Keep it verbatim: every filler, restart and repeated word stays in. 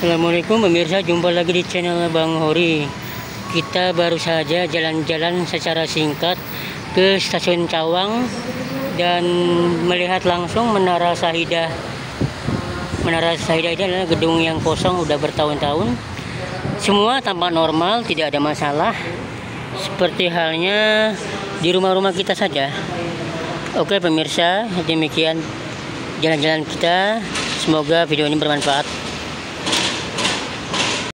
Assalamualaikum pemirsa, jumpa lagi di channel Bang Hori. Kita baru saja jalan-jalan secara singkat ke stasiun Cawang dan melihat langsung Menara Sahidah. Menara Sahidah ini adalah gedung yang kosong udah bertahun-tahun. Semua tampak normal, tidak ada masalah. Seperti halnya di rumah-rumah kita saja. Oke pemirsa, demikian jalan-jalan kita. Semoga video ini bermanfaat.